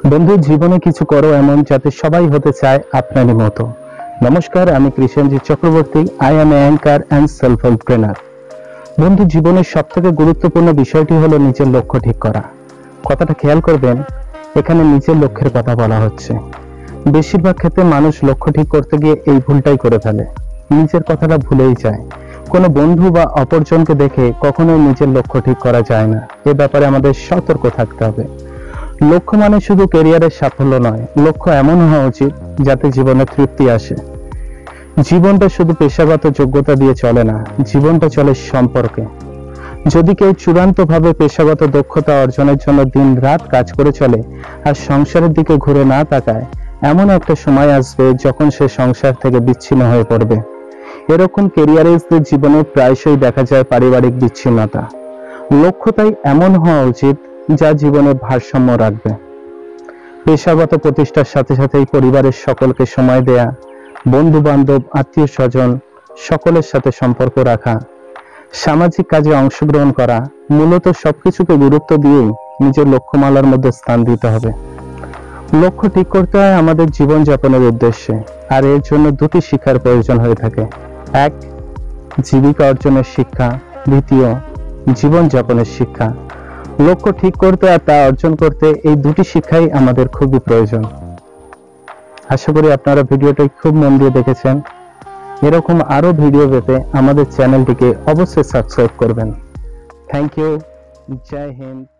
বন্ধু, জীবনে কিছু করো এমন যাতে সবাই হতে চায় আপনারই মতো। নমস্কার, আমি Krishnajit Chakraborty. I am anchor and self help trainer. বন্ধু, জীবনের সব থেকে গুরুত্বপূর্ণ বিষয়টি হলো নিজের লক্ষ্য ঠিক করা। কথাটা খেয়াল করবেন, এখানে নিজের লক্ষ্যের কথা বলা হচ্ছে। বেশিরভাগ ক্ষেত্রে মানুষ লক্ষ্য ঠিক করতে গিয়ে এই ভুলটাই করে ফেলে, নিজের কথাটা ভুলেই যায়। কোনো বন্ধু বা অপরজনকে দেখে কখনোই নিজের লক্ষ্য ঠিক করা যায় না। এ ব্যাপারে আমাদের সতর্ক থাকতে হবে। লক্ষ্য মানে শুধু ক্যারিয়ারের সাফল্য নয়, লক্ষ্য এমন হওয়া উচিত যাতে জীবনে তৃপ্তি আসে। জীবনটা শুধু পেশাগত যোগ্যতা দিয়ে চলে না, জীবনটা চলে সম্পর্কে। যদি কেউ চূড়ান্তভাবে পেশাগত দক্ষতা অর্জনের জন্য দিন রাত কাজ করে চলে আর সংসারের দিকে ঘুরে না তাকায়, এমন একটা সময় আসবে যখন সে সংসার থেকে বিচ্ছিন্ন হয়ে পড়বে। এরকম ক্যারিয়ারিস্টদের জীবনে প্রায়শই দেখা যায় পারিবারিক বিচ্ছিন্নতা। লক্ষ্য তাই এমন হওয়া উচিত যা জীবনে ভারসাম্য রাখবে। পেশাগত প্রতিষ্ঠার সাথে সাথেই পরিবারের সকলকে সময় দেয়া, বন্ধু বান্ধব, আত্মীয় স্বজন সকলের সাথে সম্পর্ক রাখা, সামাজিক কাজে অংশগ্রহণ করা, মূলত সবকিছুকে গুরুত্ব দিয়েই নিজের লক্ষ্যমালার মধ্যে স্থান দিতে হবে। লক্ষ্য ঠিক করতে হয় আমাদের জীবনযাপনের উদ্দেশ্যে, আর এর জন্য দুটি শিক্ষার প্রয়োজন হয়ে থাকে। এক, জীবিকা অর্জনের শিক্ষা। দ্বিতীয়, জীবনযাপনের শিক্ষা। লক্ষ্য ঠিক করতে আর তা অর্জন করতে এই দুটি শিক্ষাই আমাদের খুবই প্রয়োজন। আশা করি আপনারা ভিডিওটি খুব মন দিয়ে দেখেছেন। এরকম আরো ভিডিও পেতে আমাদের চ্যানেলটিকে অবশ্যই সাবস্ক্রাইব করবেন। Thank you. জয় হিন্দ।